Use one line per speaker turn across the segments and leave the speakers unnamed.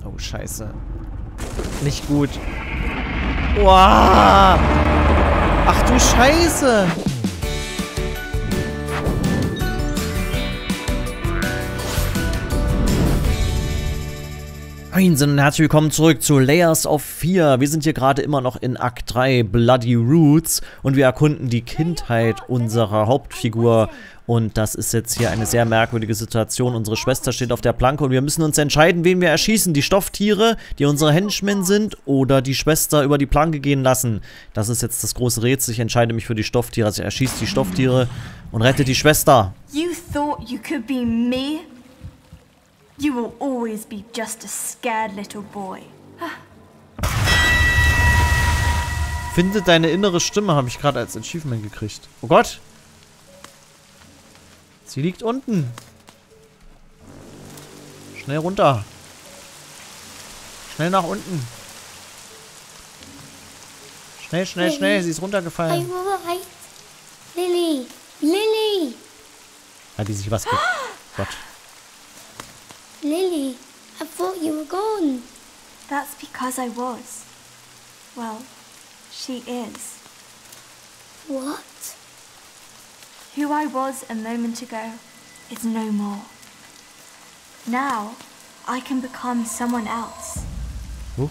Oh, scheiße. Nicht gut. Wow. Ach du Scheiße. Moinsen und herzlich willkommen zurück zu Layers of Fear. Wir sind hier gerade immer noch in Akt 3, Bloody Roots, und wir erkunden die Kindheit unserer Hauptfigur. Und das ist jetzt hier eine sehr merkwürdige Situation. Unsere Schwester steht auf der Planke und wir müssen uns entscheiden, wen wir erschießen. Die Stofftiere, die unsere Henchmen sind, oder die Schwester über die Planke gehen lassen. Das ist jetzt das große Rätsel. Ich entscheide mich für die Stofftiere. Also ich erschieße die Stofftiere und rette die Schwester.
You thought you could be me? You will always be just a scared little boy.
Finde deine innere Stimme, habe ich gerade als Achievement gekriegt. Oh Gott! Sie liegt unten. Schnell runter. Schnell nach unten. Schnell, schnell, schnell. Sie ist runtergefallen.
I'm alright. Lily! Lily!
Hat die sich was ge... Gott.
Lily, I thought you were gone.
That's because I was. Well, she is.
What?
Who I was a moment ago is no more. Now, I can become someone else.
Huch.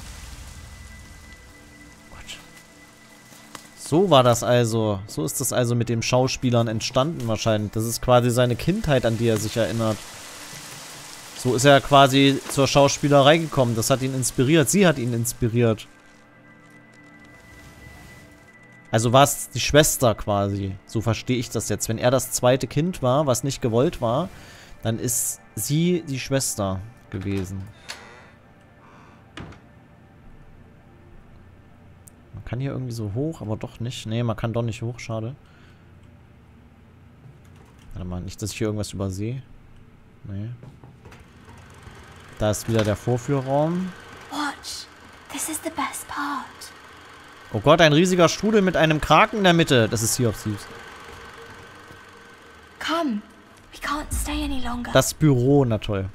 Gott. So war das also. So ist das also mit dem Schauspielern entstanden wahrscheinlich. Das ist quasi seine Kindheit, an die er sich erinnert. So ist er quasi zur Schauspielerei gekommen. Das hat ihn inspiriert. Sie hat ihn inspiriert. Also war es die Schwester quasi. So verstehe ich das jetzt. Wenn er das zweite Kind war, was nicht gewollt war, dann ist sie die Schwester gewesen. Man kann hier irgendwie so hoch, aber doch nicht. Nee, man kann doch nicht hoch. Schade. Warte mal, nicht, dass ich hier irgendwas übersehe. Nee. Da ist wieder der Vorführraum.
Watch. This is the best part.
Oh Gott, ein riesiger Strudel mit einem Kraken in der Mitte. Das ist hier auch süß.
Come. We can't stay any longer.
Das Büro, na toll.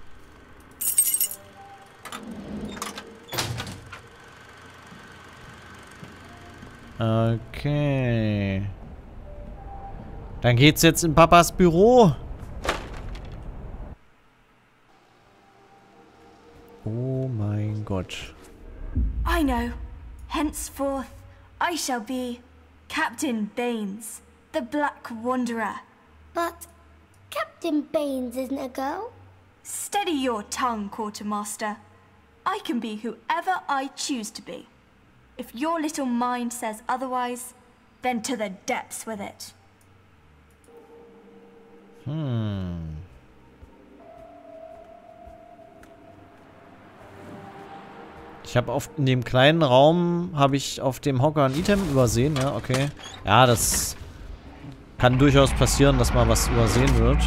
Okay. Dann geht's jetzt in Papas Büro. Oh mein Gott.
I know. Henceforth, I shall be Captain Baines, the Black Wanderer.
But Captain Baines isn't a girl.
Steady your tongue, Quartermaster. I can be whoever I choose to be. If your little mind says otherwise, then to the depths with it.
Ich habe in dem kleinen Raum, habe ich auf dem Hocker ein Item übersehen, ja, okay. Ja, das kann durchaus passieren, dass mal was übersehen wird.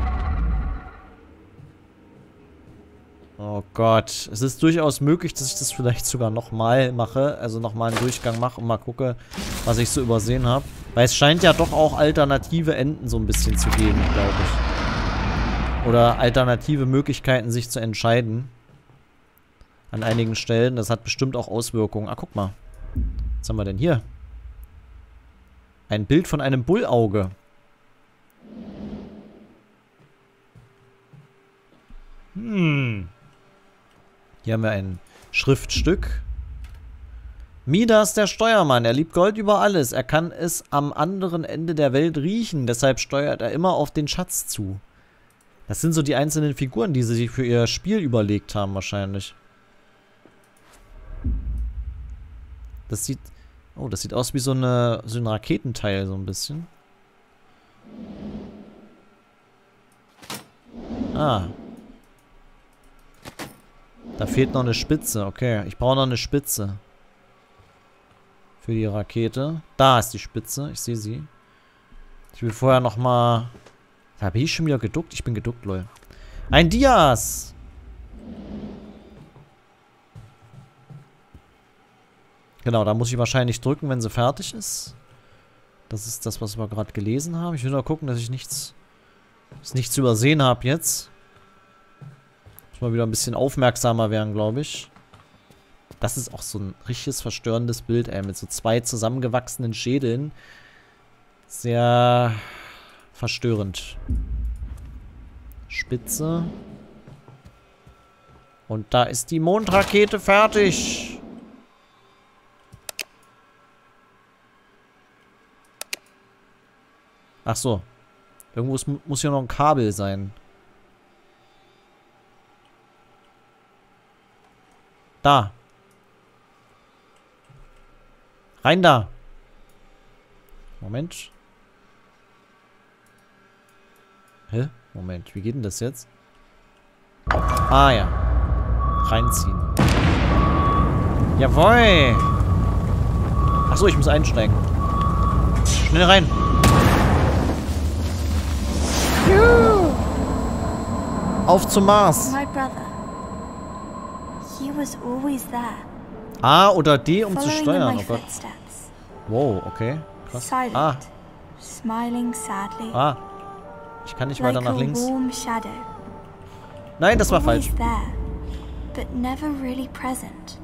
Oh Gott. Es ist durchaus möglich, dass ich das vielleicht sogar nochmal mache. Also nochmal einen Durchgang mache und mal gucke, was ich so übersehen habe. Weil es scheint ja doch auch alternative Enden so ein bisschen zu geben, glaube ich. Oder alternative Möglichkeiten, sich zu entscheiden. An einigen Stellen. Das hat bestimmt auch Auswirkungen. Ah, guck mal. Was haben wir denn hier? Ein Bild von einem Bullauge. Hier haben wir ein Schriftstück. Midas, der Steuermann. Er liebt Gold über alles. Er kann es am anderen Ende der Welt riechen. Deshalb steuert er immer auf den Schatz zu. Das sind so die einzelnen Figuren, die sie sich für ihr Spiel überlegt haben, wahrscheinlich. Das sieht... Oh, das sieht aus wie so ein Raketenteil, so ein bisschen. Ah. Da fehlt noch eine Spitze. Okay, ich brauche noch eine Spitze. Für die Rakete. Da ist die Spitze. Ich sehe sie. Ich will vorher noch mal... Da bin ich schon wieder geduckt. Ich bin geduckt, lol. Ein Dias! Genau, da muss ich wahrscheinlich drücken, wenn sie fertig ist. Das ist das, was wir gerade gelesen haben. Ich will nur gucken, dass ich nichts übersehen habe jetzt. Muss mal wieder ein bisschen aufmerksamer werden, glaube ich. Das ist auch so ein richtiges verstörendes Bild, ey. Mit so 2 zusammengewachsenen Schädeln. Sehr verstörend. Spitze. Und da ist die Mondrakete fertig. Ach so. Irgendwo muss hier noch ein Kabel sein. Da. Rein da. Moment. Hä? Moment, wie geht denn das jetzt? Ah ja. Reinziehen. Jawohl. Achso, ich muss einsteigen. Schnell rein. Juhu. Auf zum Mars.
My brother. He was always there.
A oder D, um zu
Following in
steuern.
my
Oh Gott.
footsteps.
Wow, okay. Krass.
Silent.
Ah,
Smiling sadly.
ah. Ich kann nicht
Like
weiter nach
a
links.
warm shadow.
Nein, das war
Always
falsch.
there, but never really present.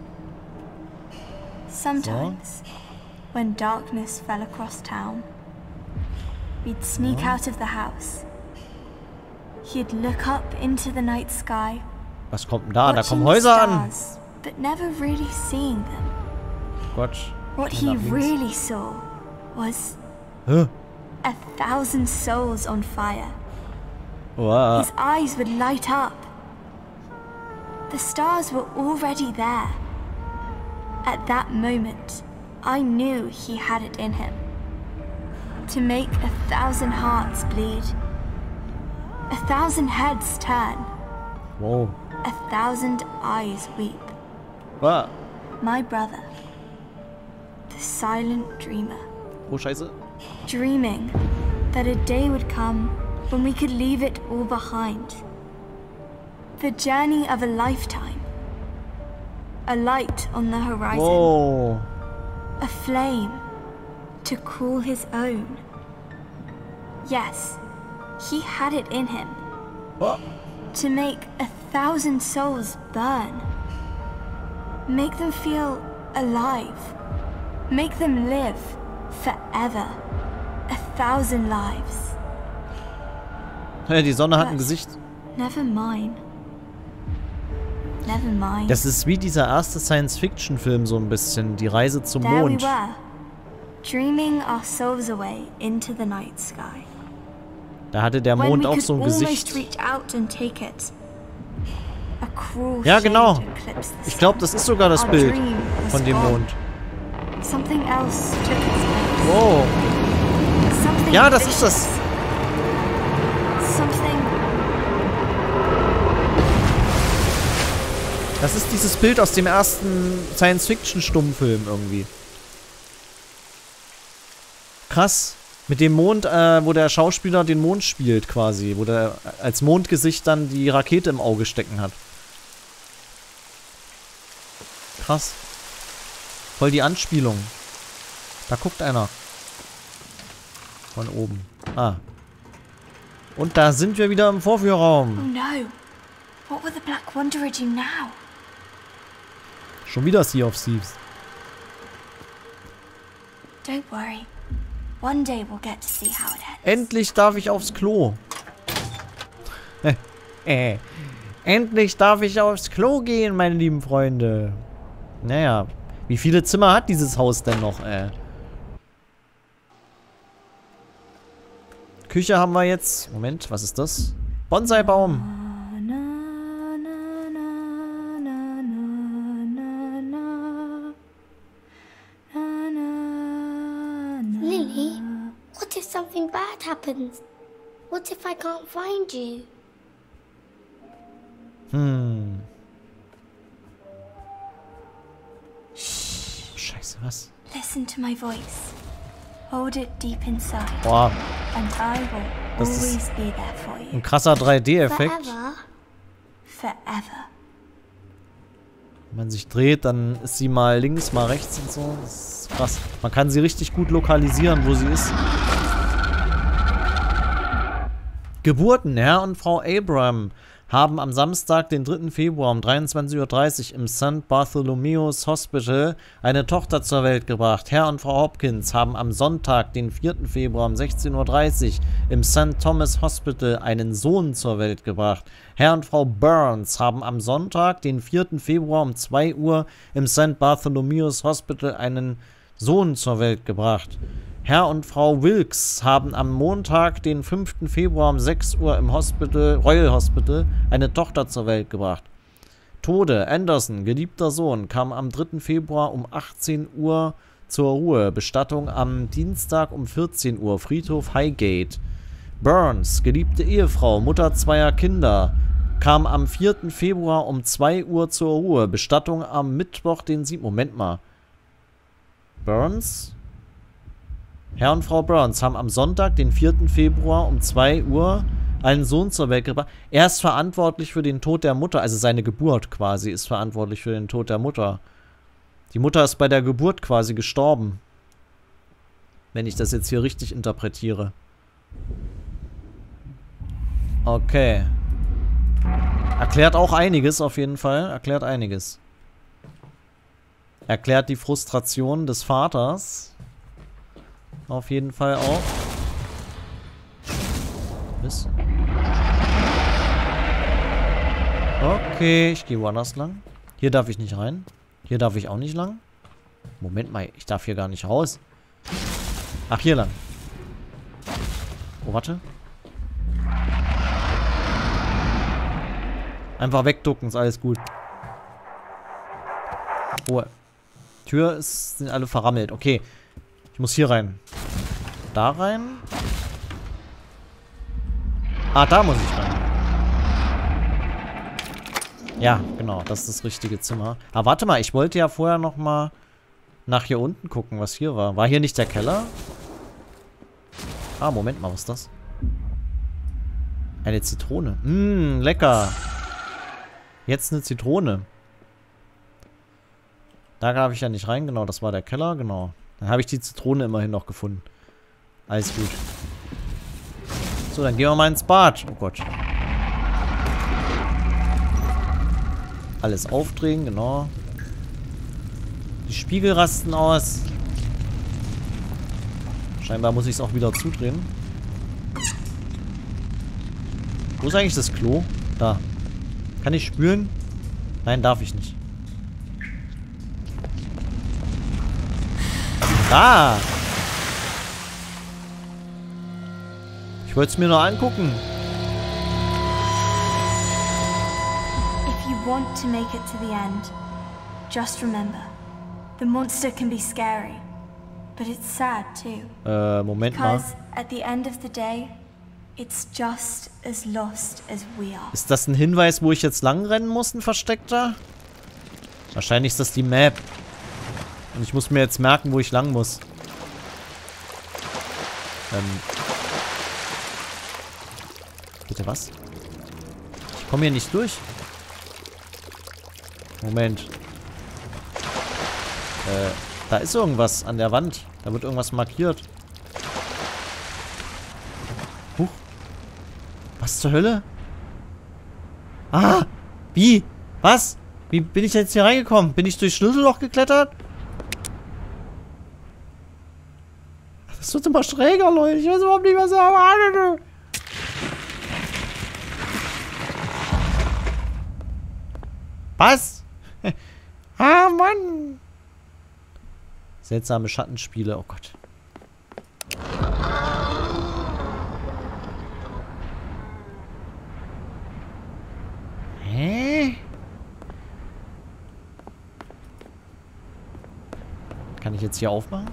Sometimes, when darkness fell across town, we'd sneak out of the house. He'd look up into the night sky,
Was kommt denn da? Da
watching
kommen
the
Häuser an.
stars, but never really seeing them.
Gott.
What
Schnell
he
nach links.
really saw was
Hä?
1,000 souls on fire.
Wow.
His eyes would light up. The stars were already there. At that moment, I knew he had it in him. To make 1,000 hearts bleed. 1,000 heads turn.
Wow.
1,000 eyes weep.
Ah.
My brother. The silent dreamer.
Oh, scheiße.
Dreaming that a day would come when we could leave it all behind. The journey of a lifetime. A light on the horizon.
Wow.
A flame to call his own. Yes, he had it in him
Oh.
to make 1,000 souls burn. Make them feel alive. Make them live forever. 1,000 lives.
Ja, die Sonne hat ein Gesicht.
Never mine. Never mind.
Das ist wie dieser erste Science-Fiction-Film so ein bisschen. Die Reise zum
There we
Mond.
were, dreaming our souls away into the night sky.
Da hatte der
When
Mond
we
auch
could
so ein
almost
Gesicht.
reach out and take it. A cruel
Ja, genau.
shade eclipsed the
Ich glaube, das ist sogar das
Our
Bild
dream was
von dem
gone.
Mond.
Something else took its place.
Wow.
Something
Ja, das ist das.
vicious. Something
Das ist dieses Bild aus dem ersten Science-Fiction-Stummfilm irgendwie. Krass. Mit dem Mond, wo der Schauspieler den Mond spielt quasi. Wo der als Mondgesicht dann die Rakete im Auge stecken hat. Krass. Voll die Anspielung. Da guckt einer. Von oben. Ah. Und da sind wir wieder im
Oh
Vorführraum.
no. What will the Black Wanderer do now?
Schon wieder Sea of Thieves.
Don't worry. One day we'll get to see how it ends.
Endlich darf ich aufs Klo. Endlich darf ich aufs Klo gehen, meine lieben Freunde. Naja, wie viele Zimmer hat dieses Haus denn noch, Küche haben wir jetzt. Moment, was ist das? Bonsai-Baum.
Lily, what if something bad happens? What if I can't find you?
Scheiße, was?
Listen to my voice. Hold it deep inside,
Boah,
and I will
Das ist
always be there for you.
ein krasser 3D-Effekt.
Forever?
Forever.
Wenn man sich dreht, dann ist sie mal links, mal rechts und so. Das ist krass. Man kann sie richtig gut lokalisieren, wo sie ist. Geburten, Herr und Frau Abram haben am Samstag, den 3. Februar um 23:30 Uhr im St. Bartholomew's Hospital eine Tochter zur Welt gebracht. Herr und Frau Hopkins haben am Sonntag, den 4. Februar um 16:30 Uhr im St. Thomas Hospital einen Sohn zur Welt gebracht. Herr und Frau Burns haben am Sonntag, den 4. Februar um 2 Uhr im St. Bartholomew's Hospital einen Sohn zur Welt gebracht. Herr und Frau Wilkes haben am Montag, den 5. Februar um 6 Uhr im Royal Hospital eine Tochter zur Welt gebracht. Tode, Anderson, geliebter Sohn, kam am 3. Februar um 18 Uhr zur Ruhe. Bestattung am Dienstag um 14 Uhr, Friedhof Highgate. Burns, geliebte Ehefrau, Mutter 2 Kinder, kam am 4. Februar um 2 Uhr zur Ruhe. Bestattung am Mittwoch, den 7. Moment mal. Burns? Herr und Frau Burns haben am Sonntag, den 4. Februar um 2 Uhr einen Sohn zur Welt gebracht. Er ist verantwortlich für den Tod der Mutter, also seine Geburt quasi ist verantwortlich für den Tod der Mutter. Die Mutter ist bei der Geburt quasi gestorben. Wenn ich das jetzt hier richtig interpretiere. Okay. Erklärt auch einiges auf jeden Fall. Erklärt einiges. Erklärt die Frustration des Vaters. Auf jeden Fall auch. Mist. Okay, ich gehe woanders lang. Hier darf ich nicht rein. Hier darf ich auch nicht lang. Moment mal, ich darf hier gar nicht raus. Ach, hier lang. Oh, warte. Einfach wegducken, ist alles gut. Oh, Tür sind alle verrammelt. Okay. Ich muss hier rein. Da rein. Ah, da muss ich rein. Ja, genau. Das ist das richtige Zimmer. Aber warte mal, ich wollte ja vorher noch mal nach hier unten gucken, was hier war. War hier nicht der Keller? Ah, Moment mal, was ist das? Eine Zitrone. Lecker. Jetzt eine Zitrone. Da darf ich ja nicht rein. Genau, das war der Keller. Genau. Dann habe ich die Zitrone immerhin noch gefunden. Alles gut. So, dann gehen wir mal ins Bad. Oh Gott. Alles aufdrehen, genau. Die Spiegel rasten aus. Scheinbar muss ich es auch wieder zudrehen. Wo ist eigentlich das Klo? Da. Kann ich spülen? Nein, darf ich nicht. Da! Ich wollte es mir nur angucken.
If you want to make it to the end, just remember, the monster can be scary, but it's sad too.
Moment mal.
Because at the end of the day, it's just as lost as we are.
Ist das ein Hinweis, wo ich jetzt lang rennen muss, ein versteckter? Wahrscheinlich ist das die Map. Und ich muss mir jetzt merken, wo ich lang muss. Bitte was? Ich komme hier nicht durch. Moment. Da ist irgendwas an der Wand. Da wird irgendwas markiert. Huch. Was zur Hölle? Ah! Wie? Was? Wie bin ich jetzt hier reingekommen? Bin ich durchs Schlüsselloch geklettert? Das wird immer schräger, Leute. Ich weiß überhaupt nicht, was er erwartet. Was? Ah, Mann. Seltsame Schattenspiele. Oh Gott. Hä? Kann ich jetzt hier aufmachen?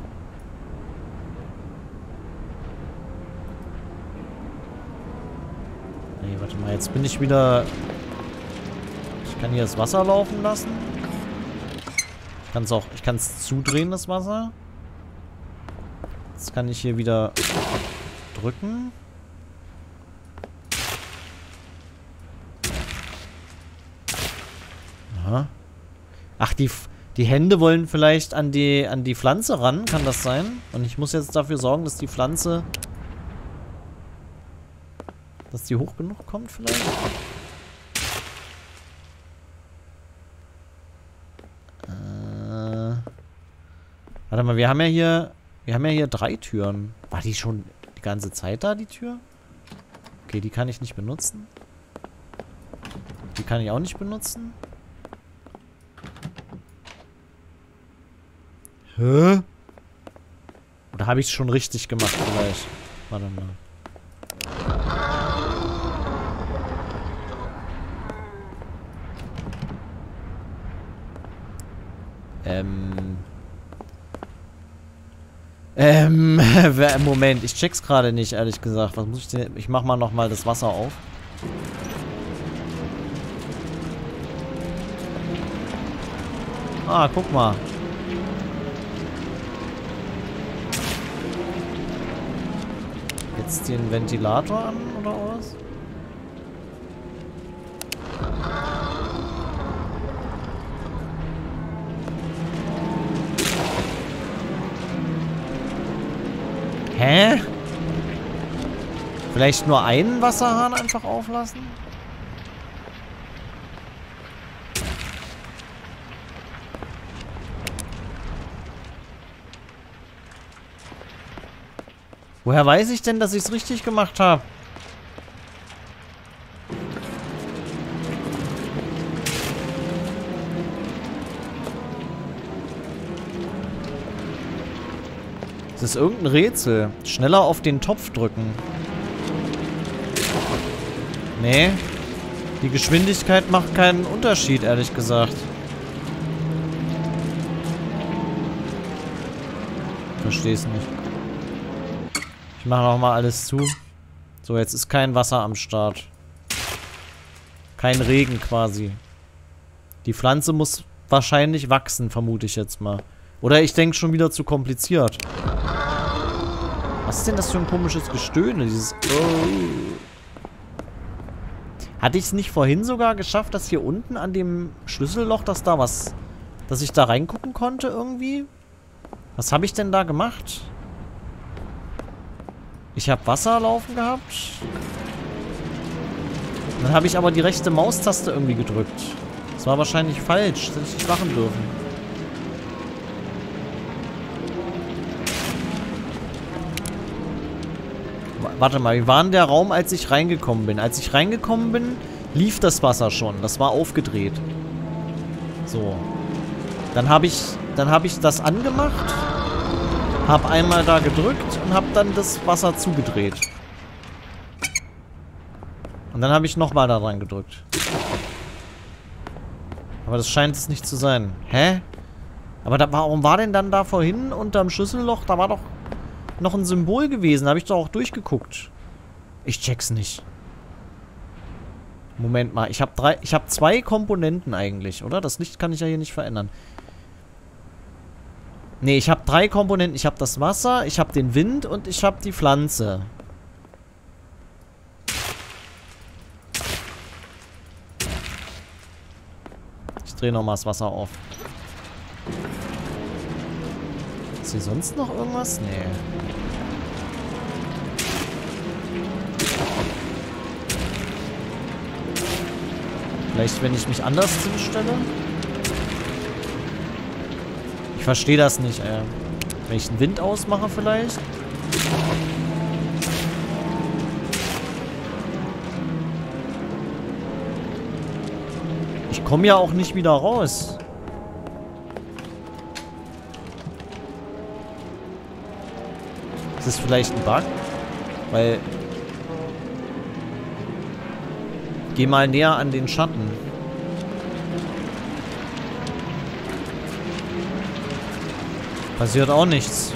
Nee, warte mal. Jetzt bin ich wieder... Ich kann hier das Wasser laufen lassen. Ich kann es zudrehen, das Wasser. Jetzt kann ich hier wieder drücken. Aha. Ach, die Hände wollen vielleicht an die Pflanze ran. Kann das sein? Und ich muss jetzt dafür sorgen, dass die Pflanze... Dass die hoch genug kommt vielleicht? Warte mal, wir haben ja hier 3 Türen. War die schon die ganze Zeit da, die Tür? Okay, die kann ich nicht benutzen. Die kann ich auch nicht benutzen. Hä? Oder habe ich es schon richtig gemacht vielleicht? Warte mal. Moment, ich check's gerade nicht, ehrlich gesagt. Was muss ich denn? Ich mach mal nochmal das Wasser auf. Ah, guck mal. Jetzt den Ventilator an, oder was? Hä? Vielleicht nur einen Wasserhahn einfach auflassen? Woher weiß ich denn, dass ich es richtig gemacht habe? Das ist irgendein Rätsel. Schneller auf den Topf drücken. Nee. Die Geschwindigkeit macht keinen Unterschied, ehrlich gesagt. Versteh's nicht. Ich mache nochmal alles zu. So, jetzt ist kein Wasser am Start. Kein Regen quasi. Die Pflanze muss wahrscheinlich wachsen, vermute ich jetzt mal. Oder ich denke schon wieder zu kompliziert. Was ist denn das für ein komisches Gestöhne? Dieses... Oh. Hatte ich es nicht vorhin sogar geschafft, dass hier unten an dem Schlüsselloch, dass da was... Dass ich da reingucken konnte irgendwie? Was habe ich denn da gemacht? Ich habe Wasser laufen gehabt. Dann habe ich aber die rechte Maustaste irgendwie gedrückt. Das war wahrscheinlich falsch. Das hätte ich nicht machen dürfen. Warte mal, wie war denn der Raum, als ich reingekommen bin? Als ich reingekommen bin, lief das Wasser schon. Das war aufgedreht. So. Dann habe ich das angemacht. Habe einmal da gedrückt und habe dann das Wasser zugedreht. Und dann habe ich nochmal da dran gedrückt. Aber das scheint es nicht zu sein. Hä? Aber warum war denn dann da vorhin unterm Schlüsselloch? Da war doch noch ein Symbol gewesen. Habe ich doch auch durchgeguckt. Ich check's nicht. Moment mal. Ich habe 2 Komponenten eigentlich, oder? Das Licht kann ich ja hier nicht verändern. Nee, ich habe 3 Komponenten. Ich habe das Wasser, ich habe den Wind und ich habe die Pflanze. Ich drehe nochmal das Wasser auf. Ist hier sonst noch irgendwas? Nee. Vielleicht, wenn ich mich anders hinstelle? Ich verstehe das nicht, ey. Wenn ich den Wind ausmache vielleicht? Ich komme ja auch nicht wieder raus. Ist das vielleicht ein Bug? Weil... Geh mal näher an den Schatten. Passiert auch nichts.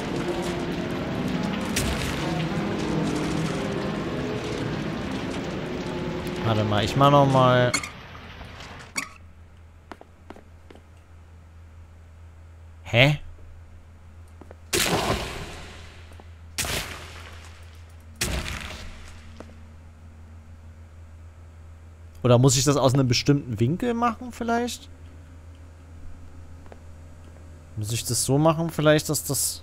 Warte mal, ich mach noch mal... Hä? Oder muss ich das aus einem bestimmten Winkel machen vielleicht? Muss ich das so machen vielleicht, dass das...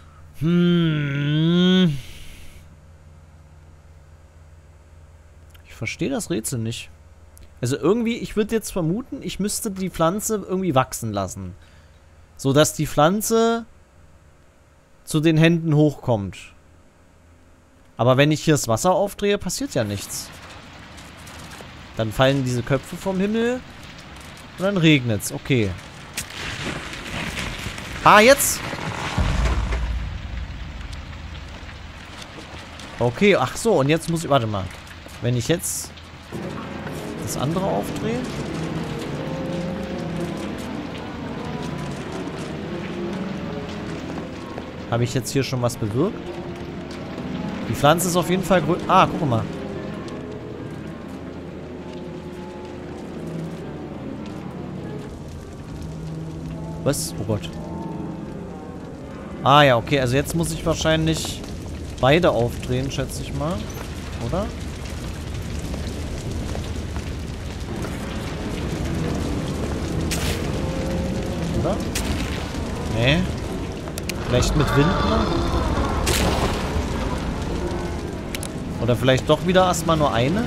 Ich verstehe das Rätsel nicht. Also irgendwie, ich würde jetzt vermuten, ich müsste die Pflanze irgendwie wachsen lassen. So dass die Pflanze zu den Händen hochkommt. Aber wenn ich hier das Wasser aufdrehe, passiert ja nichts. Dann fallen diese Köpfe vom Himmel und dann regnet's. Okay. Ah, jetzt! Okay, ach so, und jetzt muss ich... Warte mal. Wenn ich jetzt das andere aufdrehe... Habe ich jetzt hier schon was bewirkt? Die Pflanze ist auf jeden Fall grün. Ah, guck mal. Was? Oh Gott. Ah ja, okay. Also jetzt muss ich wahrscheinlich beide aufdrehen, schätze ich mal. Oder? Oder? Nee. Vielleicht mit Wind noch? Oder vielleicht doch wieder erstmal nur eine?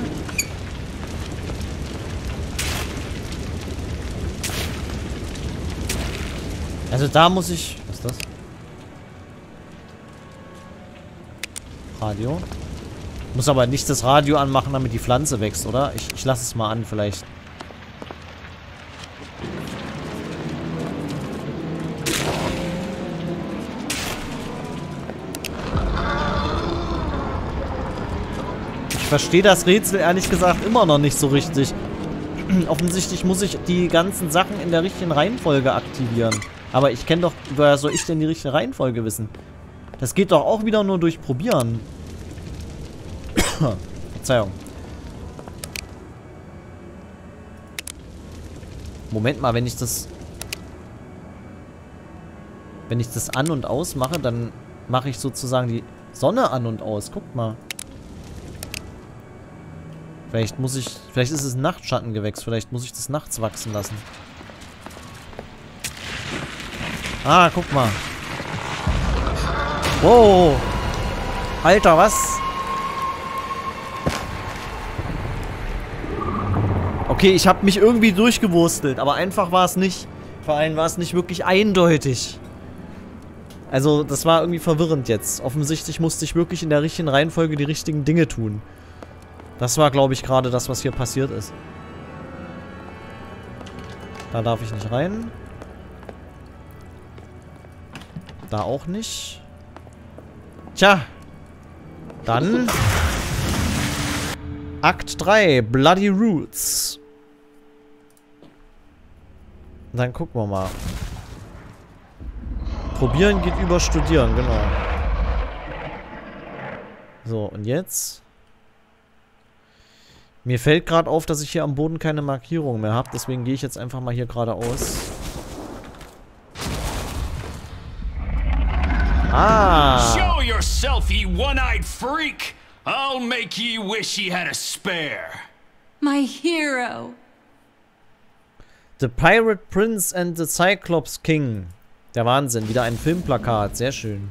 Also da muss ich... Was ist das? Radio. Muss aber nicht das Radio anmachen, damit die Pflanze wächst, oder? Ich lasse es mal an, vielleicht. Ich verstehe das Rätsel ehrlich gesagt immer noch nicht so richtig. Offensichtlich muss ich die ganzen Sachen in der richtigen Reihenfolge aktivieren. Aber ich kenne doch... Woher soll ich denn die richtige Reihenfolge wissen? Das geht doch auch wieder nur durch Probieren. Verzeihung. Moment mal, wenn ich das an und aus mache, dann mache ich sozusagen die Sonne an und aus. Guckt mal. Vielleicht ist es ein Nachtschattengewächs. Vielleicht muss ich das nachts wachsen lassen. Ah, guck mal. Wow. Alter, was? Okay, ich habe mich irgendwie durchgewurstelt, aber einfach war es nicht. Vor allem war es nicht wirklich eindeutig. Also, das war irgendwie verwirrend jetzt. Offensichtlich musste ich wirklich in der richtigen Reihenfolge die richtigen Dinge tun. Das war, glaube ich, gerade das, was hier passiert ist. Da darf ich nicht rein. Da auch nicht. Tja. Dann Akt 3, Bloody Roots. Dann gucken wir mal. Probieren geht über Studieren, genau. So, und jetzt? Mir fällt gerade auf, dass ich hier am Boden keine Markierung mehr habe. Deswegen gehe ich jetzt einfach mal hier geradeaus. Ah.
Show yourself, ye one-eyed freak! I'll make ye wish ye had a spare.
My hero.
The Pirate Prince and the Cyclops King. Der Wahnsinn. Wieder ein Filmplakat. Sehr schön.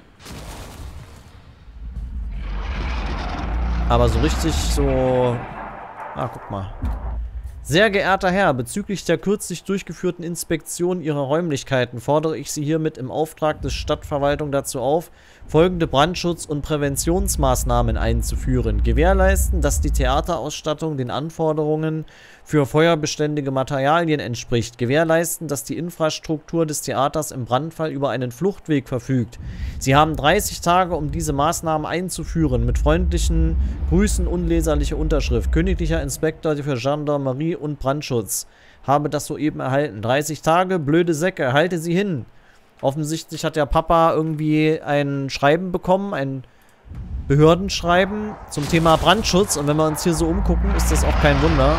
Aber so richtig so... Ah, guck mal. Sehr geehrter Herr, bezüglich der kürzlich durchgeführten Inspektion Ihrer Räumlichkeiten fordere ich Sie hiermit im Auftrag des Stadtverwaltung dazu auf, folgende Brandschutz- und Präventionsmaßnahmen einzuführen. Gewährleisten, dass die Theaterausstattung den Anforderungen für feuerbeständige Materialien entspricht. Gewährleisten, dass die Infrastruktur des Theaters im Brandfall über einen Fluchtweg verfügt. Sie haben 30 Tage, um diese Maßnahmen einzuführen. Mit freundlichen Grüßen, unleserliche Unterschrift. Königlicher Inspektor für Gendarmerie und Brandschutz. Habe das soeben erhalten. 30 Tage, blöde Säcke, halte sie hin. Offensichtlich hat der Papa irgendwie ein Schreiben bekommen, ein Behördenschreiben zum Thema Brandschutz. Und wenn wir uns hier so umgucken, ist das auch kein Wunder.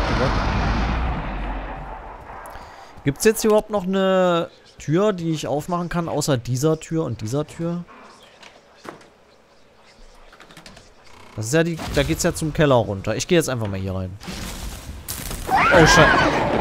Gibt es jetzt hier überhaupt noch eine Tür, die ich aufmachen kann, außer dieser Tür und dieser Tür? Das ist ja die... Da geht es ja zum Keller runter. Ich gehe jetzt einfach mal hier rein. Oh, Scheiße.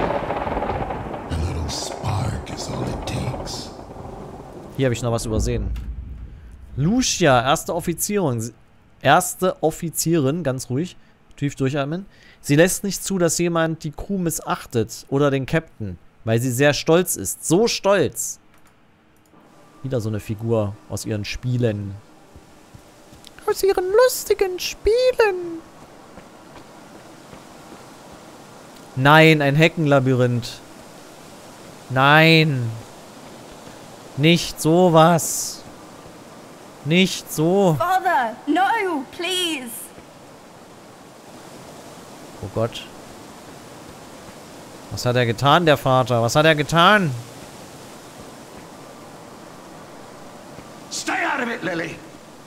Hier habe ich noch was übersehen. Lucia, erste Offizierin, ganz ruhig. Tief durchatmen. Sie lässt nicht zu, dass jemand die Crew missachtet oder den Captain, weil sie sehr stolz ist. So stolz. Wieder so eine Figur aus ihren Spielen. Aus ihren lustigen Spielen. Nein, ein Heckenlabyrinth. Nein. Nicht sowas. Nicht so.
Father, no, please.
Oh Gott. Was hat er getan, der Vater? Was hat er getan?
Stay out of it, Lily.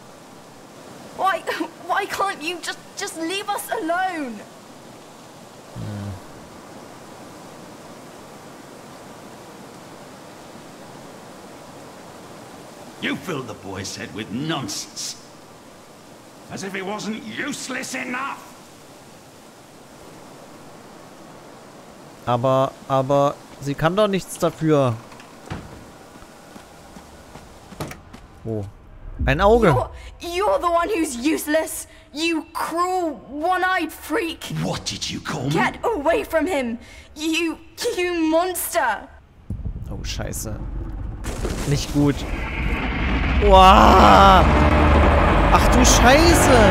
Why can't you just leave us alone?
You filled the boy's head with nonsense. As if it wasn't useless enough.
Aber sie kann doch nichts dafür. Oh. Ein Auge.
You're the one who's useless. You cruel, one-eyed freak.
What did you call me?
Get away from him. You monster.
Oh, scheiße. Nicht gut. Wow. Ach du Scheiße.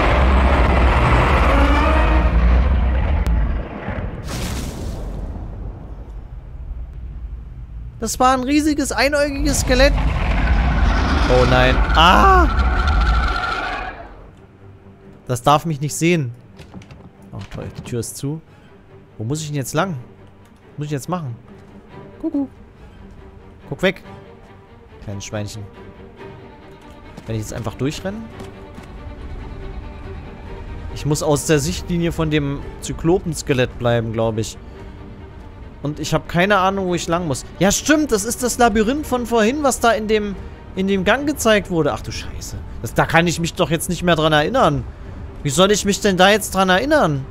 Das war ein riesiges, einäugiges Skelett. Oh nein. Ah! Das darf mich nicht sehen. Oh toll, die Tür ist zu. Wo muss ich denn jetzt lang? Was muss ich jetzt machen? Kuckuck. Guck weg. Kleines Schweinchen. Wenn ich jetzt einfach durchrenne? Ich muss aus der Sichtlinie von dem Zyklopenskelett bleiben, glaube ich. Und ich habe keine Ahnung, wo ich lang muss. Ja, stimmt. Das ist das Labyrinth von vorhin, was da in dem Gang gezeigt wurde. Ach du Scheiße. Da kann ich mich doch jetzt nicht mehr dran erinnern. Wie soll ich mich denn da jetzt dran erinnern?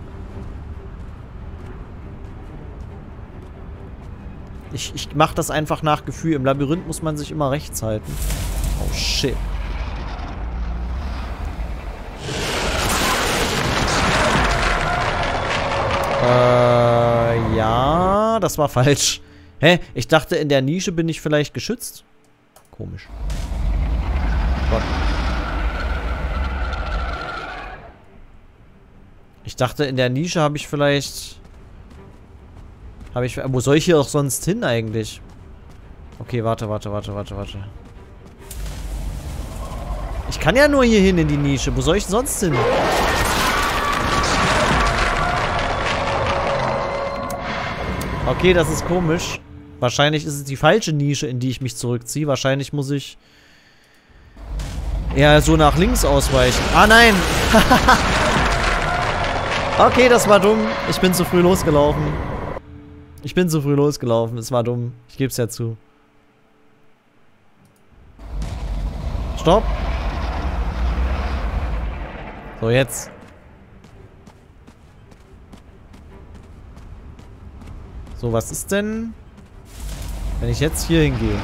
Ich mache das einfach nach Gefühl. Im Labyrinth muss man sich immer rechts halten. Oh, shit. Ja, das war falsch. Hä? Ich dachte, in der Nische bin ich vielleicht geschützt. Komisch. Gott. Ich dachte, in der Nische habe ich vielleicht... Wo soll ich hier auch sonst hin eigentlich? Okay, warte. Ich kann ja nur hier hin in die Nische. Wo soll ich denn sonst hin? Okay, das ist komisch. Wahrscheinlich ist es die falsche Nische, in die ich mich zurückziehe. Wahrscheinlich muss ich eher so nach links ausweichen. Ah, nein! Okay, das war dumm. Ich bin zu früh losgelaufen. Es war dumm. Ich gebe es ja zu. Stopp. So, jetzt. So, was ist denn, wenn ich jetzt hier hingehe?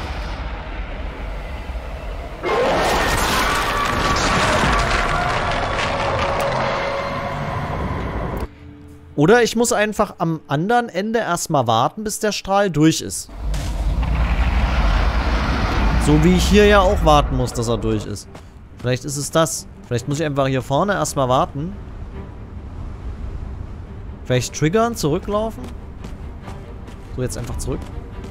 Oder ich muss einfach am anderen Ende erstmal warten, bis der Strahl durch ist. So wie ich hier ja auch warten muss, dass er durch ist. Vielleicht ist es das. Vielleicht muss ich einfach hier vorne erstmal warten. Vielleicht triggern, zurücklaufen. So, jetzt einfach zurück.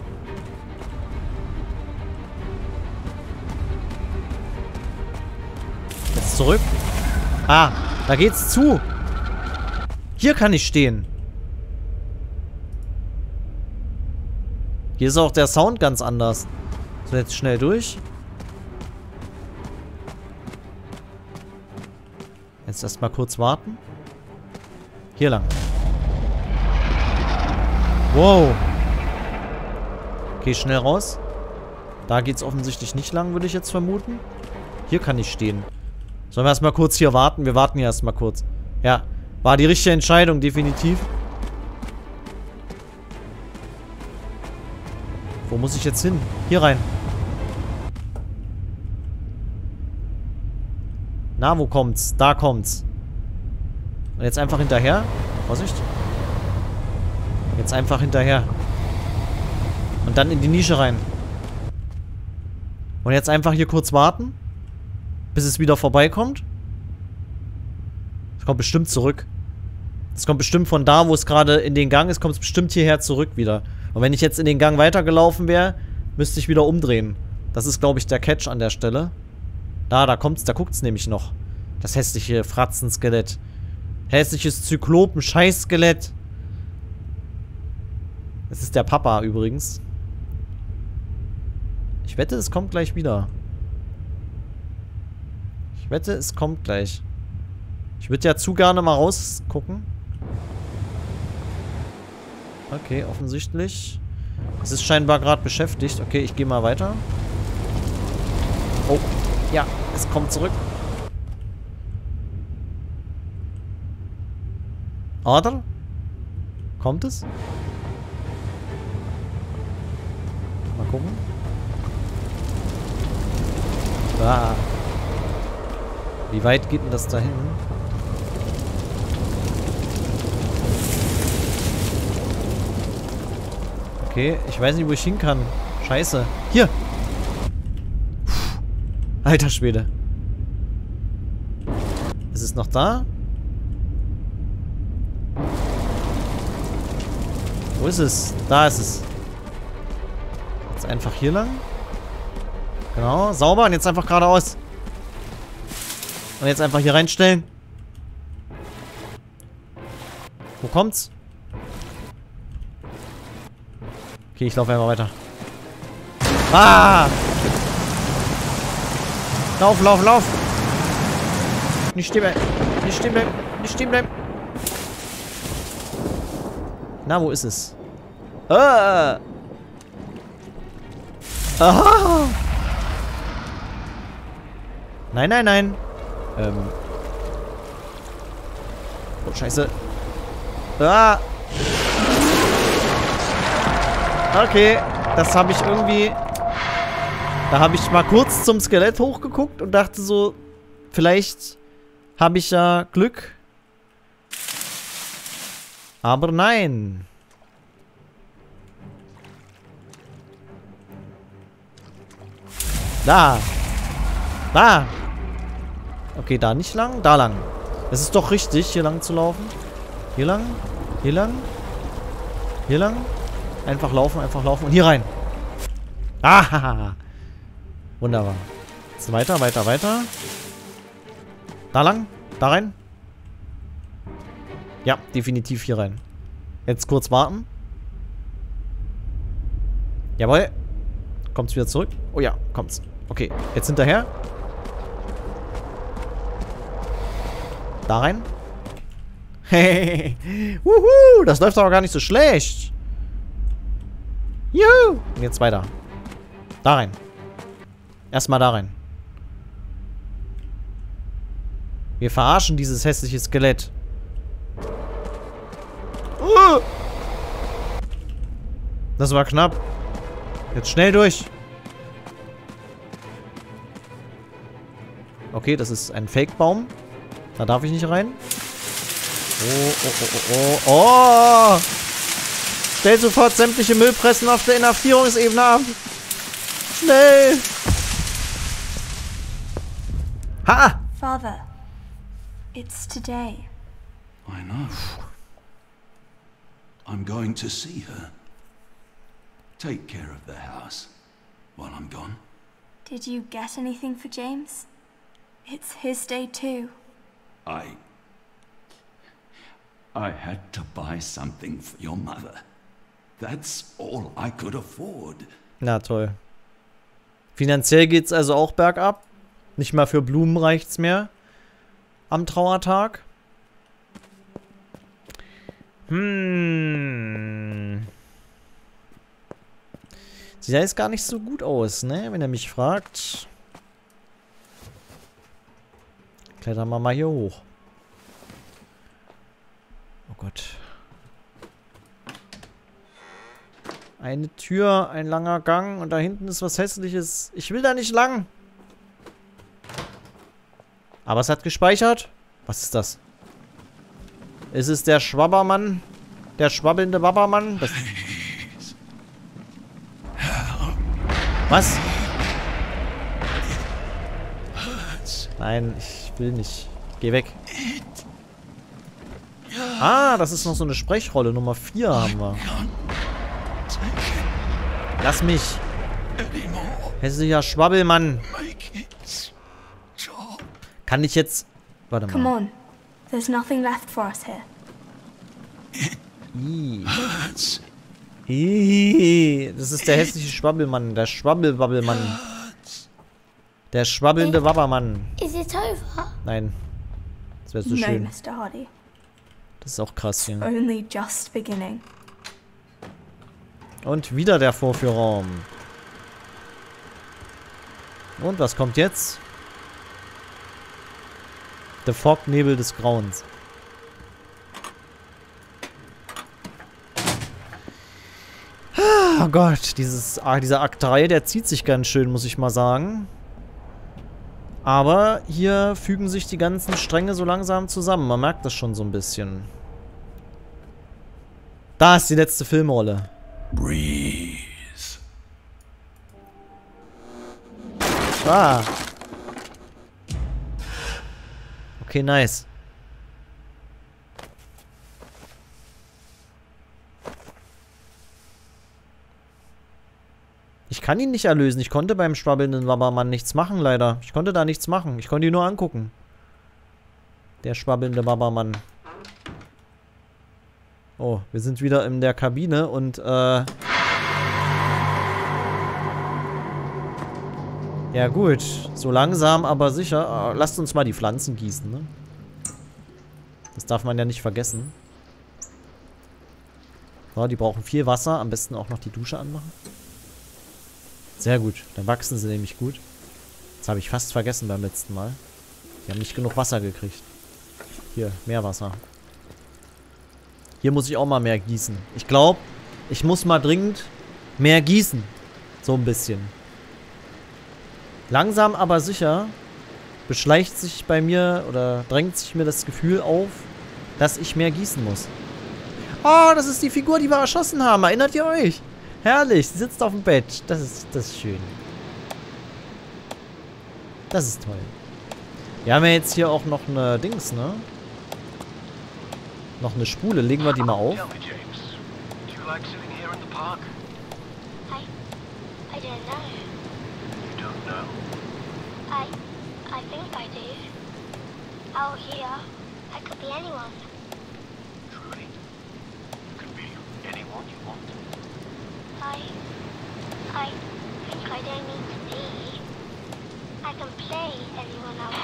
Jetzt zurück. Ah, da geht's zu. Hier kann ich stehen. Hier ist auch der Sound ganz anders. So, jetzt schnell durch. Jetzt erstmal kurz warten. Hier lang. Wow. Okay, schnell raus. Da geht's offensichtlich nicht lang, würde ich jetzt vermuten. Hier kann ich stehen. Sollen wir erstmal kurz hier warten? Wir warten hier erstmal kurz. Ja, war die richtige Entscheidung, definitiv. Wo muss ich jetzt hin? Hier rein. Na, wo kommt's? Da kommt's. Und jetzt einfach hinterher. Vorsicht. Jetzt einfach hinterher. Und dann in die Nische rein. Und jetzt einfach hier kurz warten. Bis es wieder vorbeikommt. Es kommt bestimmt zurück. Es kommt bestimmt von da, wo es gerade in den Gang ist, kommt es bestimmt hierher zurück wieder. Und wenn ich jetzt in den Gang weitergelaufen wäre, müsste ich wieder umdrehen. Das ist, glaube ich, der Catch an der Stelle. Da guckt es nämlich noch. Das hässliche Fratzenskelett. Hässliches Zyklopen-Scheiß-Skelett. Das ist der Papa übrigens. Ich wette, es kommt gleich wieder. Ich wette, es kommt gleich. Ich würde ja zu gerne mal rausgucken. Okay, offensichtlich. Es ist scheinbar gerade beschäftigt. Okay, ich gehe mal weiter. Oh, ja, es kommt zurück. Oder? Kommt es? Mal gucken. Ah. Wie weit geht denn das da hin? Okay, ich weiß nicht, wo ich hin kann. Scheiße. Hier! Puh. Alter Schwede. Ist es noch da? Wo ist es? Da ist es. Jetzt einfach hier lang. Genau, sauber. Und jetzt einfach geradeaus. Und jetzt einfach hier reinstellen. Wo kommt's? Okay, ich laufe einfach weiter. Ah! Lauf, lauf, lauf! Nicht stehen bleiben. Nicht stehen bleiben. Nicht stehen bleiben. Na, wo ist es? Ah! Aha! Nein, nein, nein. Oh, scheiße. Ah! Okay, das habe ich irgendwie... Da habe ich mal kurz zum Skelett hochgeguckt und dachte so, vielleicht habe ich ja Glück. Aber nein. Da. Da. Okay, da nicht lang, da lang. Es ist doch richtig, hier lang zu laufen. Hier lang, hier lang, hier lang. Einfach laufen und hier rein. Ah, wunderbar. Jetzt weiter, weiter, weiter. Da lang, da rein. Ja, definitiv hier rein. Jetzt kurz warten. Jawohl. Kommt's wieder zurück? Oh ja, kommt's. Okay, jetzt hinterher. Da rein. Hey, wuhu, das läuft aber gar nicht so schlecht. Juhu. Und jetzt weiter. Da rein. Erstmal da rein. Wir verarschen dieses hässliche Skelett. Das war knapp. Jetzt schnell durch. Okay, das ist ein Fake-Baum. Da darf ich nicht rein. Oh, oh, oh, oh, oh. Oh! Stell sofort sämtliche Müllpressen auf der Inhaftierungsebene ab. Schnell! Ha!
Father, it's today.
I know. I'm going to see her. Take care of the house while I'm gone.
Did you get anything for James? It's his day too.
I had to buy something for your mother. That's all I could afford.
Na toll. Finanziell geht's also auch bergab. Nicht mal für Blumen reicht's mehr. Am Trauertag. Sieht ja jetzt gar nicht so gut aus, ne? Wenn er mich fragt. Klettern wir mal hier hoch. Oh Gott. Eine Tür, ein langer Gang und da hinten ist was Hässliches. Ich will da nicht lang. Aber es hat gespeichert. Was ist das? Ist es der Schwabbermann? Der schwabbelnde Wabbermann? Das was? Nein, ich will nicht. Geh weg. Ah, das ist noch so eine Sprechrolle. Nummer 4 haben wir. Lass mich. Hässlicher Schwabbelmann. Kann ich jetzt... Warte mal.
Come on. There's nothing left for us here.
Das ist der hässliche Schwabbelmann. Der Schwabbelwabbelmann. Der schwabbelnde Wabbermann.
Is it over?
Nein. Das wäre so
No,
schön.
Mr. Hardy.
Das ist auch krass hier.
Only just beginning.
Und wieder der Vorführraum. Und was kommt jetzt? Der Fognebel des Grauens. Oh Gott, dieser Akt 3, der zieht sich ganz schön, muss ich mal sagen. Aber hier fügen sich die ganzen Stränge so langsam zusammen. Man merkt das schon so ein bisschen. Da ist die letzte Filmrolle.
Breathe.
Ah. Okay, nice. Ich kann ihn nicht erlösen. Ich konnte beim schwabbelnden Wabbermann nichts machen, leider. Ich konnte da nichts machen. Ich konnte ihn nur angucken. Der schwabbelnde Wabbermann. Oh, wir sind wieder in der Kabine und, ja gut. So langsam, aber sicher. Lasst uns mal die Pflanzen gießen, ne? Das darf man ja nicht vergessen. So, die brauchen viel Wasser. Am besten auch noch die Dusche anmachen. Sehr gut. Dann wachsen sie nämlich gut. Das habe ich fast vergessen beim letzten Mal. Die haben nicht genug Wasser gekriegt. Hier, mehr Wasser. Hier muss ich auch mal mehr gießen. Ich glaube, ich muss mal dringend mehr gießen. So ein bisschen. Langsam, aber sicher beschleicht sich bei mir oder drängt sich mir das Gefühl auf, dass ich mehr gießen muss. Oh, das ist die Figur, die wir erschossen haben. Erinnert ihr euch? Herrlich, sie sitzt auf dem Bett. Das ist schön. Das ist toll. Wir haben ja jetzt hier auch noch eine Dings, ne? Noch eine Spule. Legen wir die mal auf.
I don't know.
You don't know.
I think I do. Out here, I could be anyone.
Truly. You can be anyone you want.
I think I don't need to be. I can play anyone I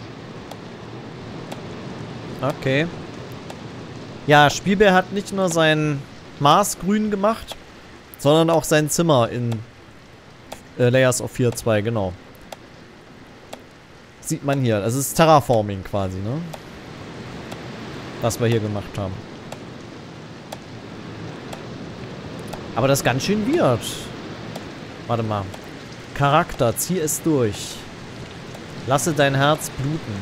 want.
Okay. Ja, Spielbär hat nicht nur sein Mars grün gemacht, sondern auch sein Zimmer in Layers of Fear 2, genau. Sieht man hier. Also es ist Terraforming quasi, ne? Was wir hier gemacht haben. Aber das ist ganz schön weird. Warte mal. Charakter, zieh es durch. Lasse dein Herz bluten.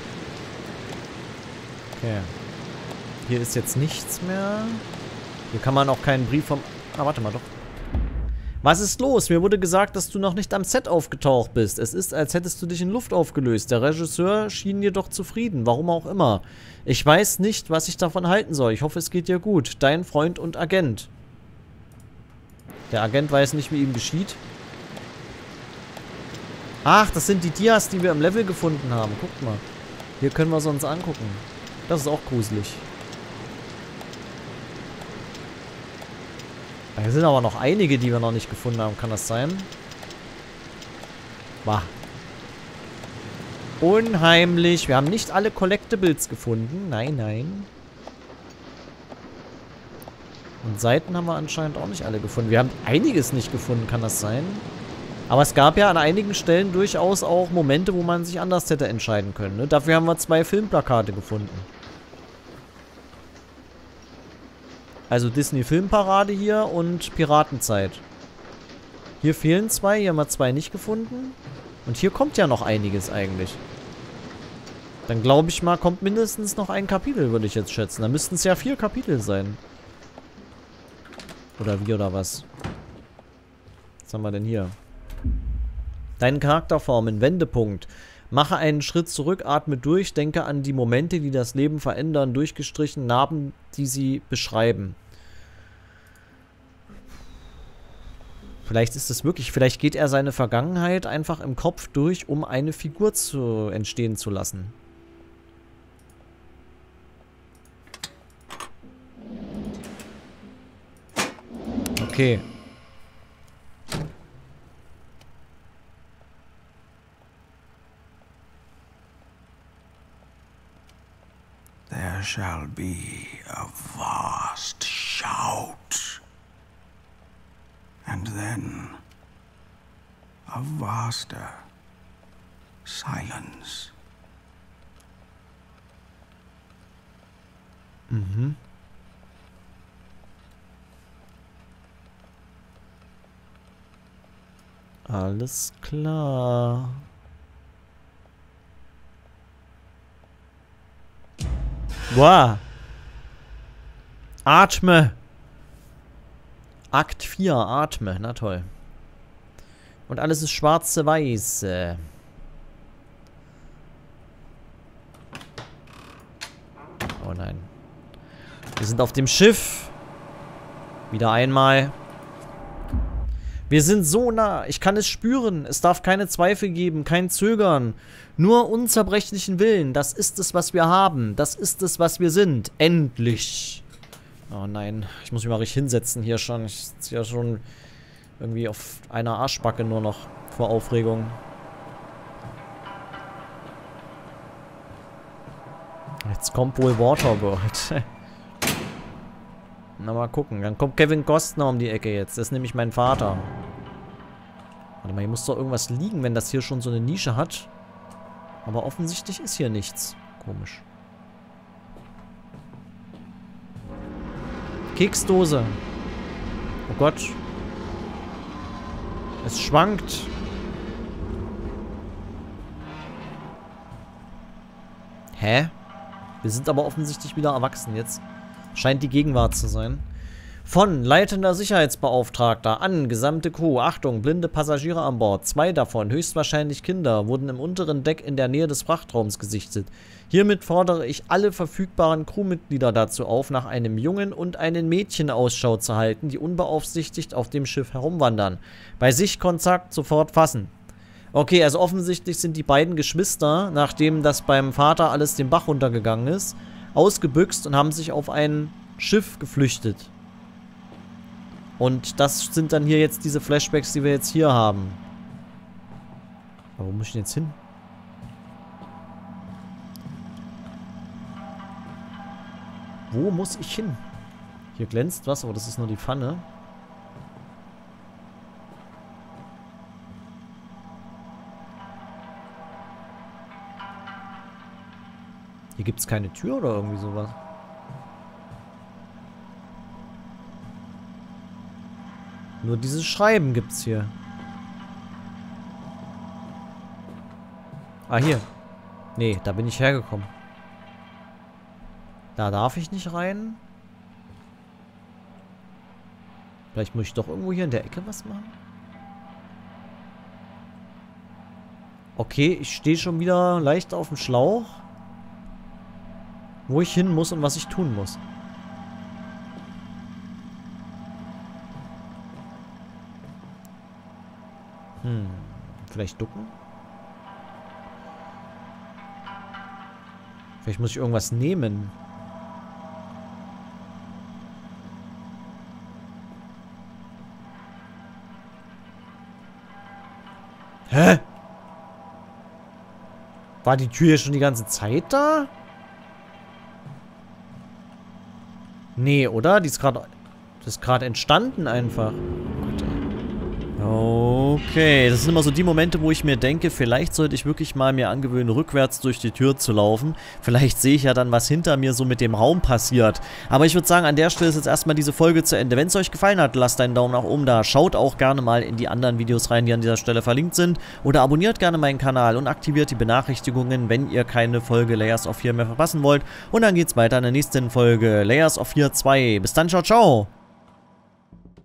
Okay. Hier ist jetzt nichts mehr. Hier kann man auch keinen Brief vom... Ah, warte mal doch. Was ist los? Mir wurde gesagt, dass du noch nicht am Set aufgetaucht bist. Es ist, als hättest du dich in Luft aufgelöst. Der Regisseur schien jedoch zufrieden. Warum auch immer. Ich weiß nicht, was ich davon halten soll. Ich hoffe, es geht dir gut. Dein Freund und Agent. Der Agent weiß nicht, wie ihm geschieht. Ach, das sind die Dias, die wir im Level gefunden haben. Guckt mal. Hier können wir es uns angucken. Das ist auch gruselig. Da sind aber noch einige, die wir noch nicht gefunden haben. Kann das sein? Bah. Unheimlich. Wir haben nicht alle Collectibles gefunden. Nein, nein. Und Seiten haben wir anscheinend auch nicht alle gefunden. Wir haben einiges nicht gefunden. Kann das sein? Aber es gab ja an einigen Stellen durchaus auch Momente, wo man sich anders hätte entscheiden können. Ne? Dafür haben wir 2 Filmplakate gefunden. Also Disney-Filmparade hier und Piratenzeit. Hier fehlen 2, hier haben wir 2 nicht gefunden. Und hier kommt ja noch einiges eigentlich. Dann glaube ich mal, kommt mindestens noch ein Kapitel, würde ich jetzt schätzen. Da müssten es ja 4 Kapitel sein. Oder wie, oder was? Was haben wir denn hier? Deinen Charakter formen, Wendepunkt. Mache einen Schritt zurück, atme durch, denke an die Momente, die das Leben verändern, durchgestrichen, Narben, die sie beschreiben. Vielleicht ist es wirklich, vielleicht geht er seine Vergangenheit einfach im Kopf durch, um eine Figur entstehen zu lassen. Okay.
There shall be a vast shout, and then a vaster silence.
Mhm. Alles klar. Wow. Atme. Akt 4, atme. Na toll. Und alles ist schwarze-weiß. Oh nein. Wir sind auf dem Schiff. Wieder einmal. Wir sind so nah. Ich kann es spüren. Es darf keine Zweifel geben, kein Zögern. Nur unzerbrechlichen Willen. Das ist es, was wir haben. Das ist es, was wir sind. Endlich. Oh nein. Ich muss mich mal richtig hinsetzen hier schon. Ich sitze ja schon irgendwie auf einer Arschbacke nur noch vor Aufregung. Jetzt kommt wohl Waterworld. Na, mal gucken. Dann kommt Kevin Costner um die Ecke jetzt. Das ist nämlich mein Vater. Warte mal, hier muss doch irgendwas liegen, wenn das hier schon so eine Nische hat. Aber offensichtlich ist hier nichts. Komisch. Keksdose. Oh Gott. Es schwankt. Hä? Wir sind aber offensichtlich wieder erwachsen jetzt. Scheint die Gegenwart zu sein. Von leitender Sicherheitsbeauftragter an gesamte Crew. Achtung, blinde Passagiere an Bord. 2 davon, höchstwahrscheinlich Kinder, wurden im unteren Deck in der Nähe des Frachtraums gesichtet. Hiermit fordere ich alle verfügbaren Crewmitglieder dazu auf, nach einem Jungen und einem Mädchen Ausschau zu halten, die unbeaufsichtigt auf dem Schiff herumwandern. Bei Sichtkontakt sofort fassen. Okay, also offensichtlich sind die beiden Geschwister, nachdem das beim Vater alles den Bach runtergegangen ist, ausgebüxt und haben sich auf ein Schiff geflüchtet. Und das sind dann hier jetzt diese Flashbacks, die wir jetzt hier haben. Aber wo muss ich denn jetzt hin? Wo muss ich hin? Hier glänzt was, aber das ist nur die Pfanne. Hier gibt es keine Tür oder irgendwie sowas. Nur dieses Schreiben gibt's hier. Ah, hier. Nee, da bin ich hergekommen. Da darf ich nicht rein. Vielleicht muss ich doch irgendwo hier in der Ecke was machen. Okay, ich stehe schon wieder leicht auf dem Schlauch. Wo ich hin muss und was ich tun muss. Vielleicht ducken? Vielleicht muss ich irgendwas nehmen. Hä? War die Tür hier schon die ganze Zeit da? Nee, oder? Die ist gerade... Das ist gerade entstanden einfach. Oh Gott, ey. Oh. Okay, das sind immer so die Momente, wo ich mir denke, vielleicht sollte ich wirklich mal mir angewöhnen, rückwärts durch die Tür zu laufen. Vielleicht sehe ich ja dann, was hinter mir so mit dem Raum passiert. Aber ich würde sagen, an der Stelle ist jetzt erstmal diese Folge zu Ende. Wenn es euch gefallen hat, lasst einen Daumen nach oben da. Schaut auch gerne mal in die anderen Videos rein, die an dieser Stelle verlinkt sind. Oder abonniert gerne meinen Kanal und aktiviert die Benachrichtigungen, wenn ihr keine Folge Layers of Fear mehr verpassen wollt. Und dann geht's weiter in der nächsten Folge Layers of Fear 2. Bis dann, ciao, ciao!